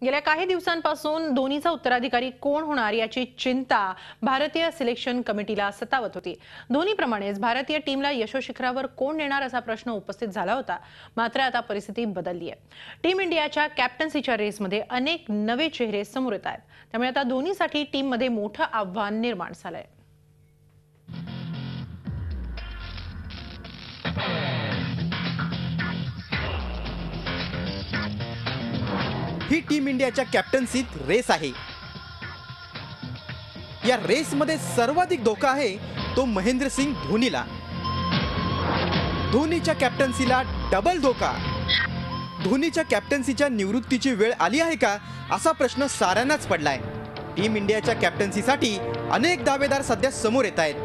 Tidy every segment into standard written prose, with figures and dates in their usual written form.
गेल्या काही दिवसांपासून धोनीचा उत्तराधिकारी कोण होणार याची चिंता भारतीय सिलेक्शन कमिटीला सतावत होती। धोनीप्रमाणेच भारतीय टीमला यशोशिखरावर कोण नेणार असा प्रश्न उपस्थित झाला होता। मात्र आता परिस्थिती बदलली आहे। टीम इंडियाच्या कॅप्टन्सीच्या रेसमध्ये अनेक नवे चेहरे समोर येत आहेत। त्यामुळे आता धोनीसाठी टीममध्ये मोठं आव्हान निर्माण झालंय। ही टीम इंडियाच्या कॅप्टन्सीत रेस आहे। या रेसमध्ये सर्वाधिक धोका आहे तो महेंद्रसिंग धोनीला। धोनीच्या कॅप्टन्सीला डबल धोका। धोनीच्या कॅप्टन्सीच्या निवृत्तीची वेळ आली आहे का असा प्रश्न साऱ्यांनाच पडलाय। टीम इंडियाच्या कॅप्टन्सीसाठी अनेक दावेदार सध्या समोर येत आहेत।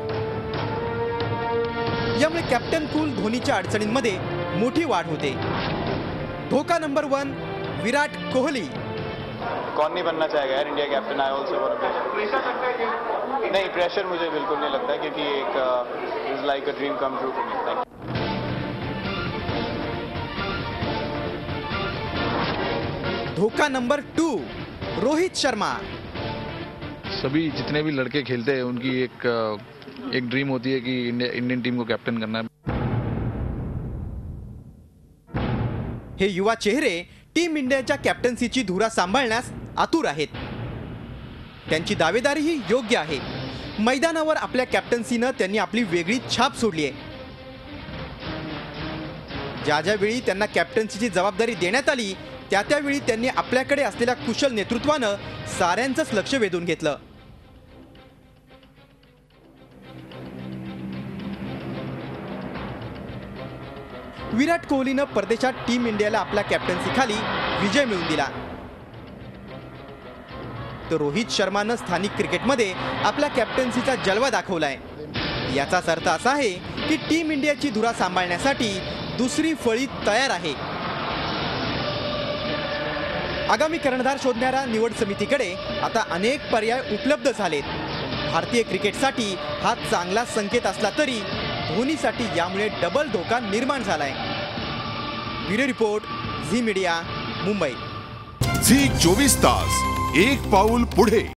यामुळे कॅप्टन कूल धोनीच्या अडचणींमध्ये मोठी वाढ होते। धोका नंबर 1 विराट कोहली। कौन नहीं बनना चाहेगा यार India captain. I also want to. नहीं, प्रेशर मुझे बिल्कुल नहीं लगता क्योंकि एक is like a dream come true for me. धोखा नंबर 2 रोहित शर्मा। सभी जितने भी लड़के खेलते हैं उनकी एक ड्रीम होती है कि इंडियन टीम को कैप्टन करना है। हे युवा चेहरे टीम इंडियाच्या कॅप्टन्सीची धुरा सांभाळण्यास आतुर आहेत। त्यांची दावेदारीही योग्य आहे। मैदानावर आपल्या कॅप्टन्सीनं त्यांनी आपली वेगळी छाप सोडली आहे। ज्यावेळी त्यांना कॅप्टन्सीची जबाबदारी देण्यात आली त्यावेळी त्यांनी आपल्याकडे असलेल्या कुशल नेतृत्वानं साऱ्यांचंच लक्ष वेधून घेतलं। विराट कोहलीनं परदेशात टीम इंडियाला आपल्या कॅप्टन्सीखाली विजय मिळवून दिला। तर रोहित शर्मानं स्थानिक क्रिकेटमध्ये आपल्या कॅप्टन्सीचा जलवा दाखवलाय। याचाच अर्थ असा आहे की टीम इंडियाची धुरा सांभाळण्यासाठी दुसरी फळी तयार आहे। आगामी कर्णधार शोधणाऱ्या निवड समितीकडे आता अनेक पर्याय उपलब्ध झालेत। भारतीय क्रिकेटसाठी हा चांगला संकेत असला तरी धोनीसाठी यामुळे डबल धोका निर्माण झालाय। Bureau report, Zee media, Mumbai. Zee 24 तास, एक पाऊल पुढे।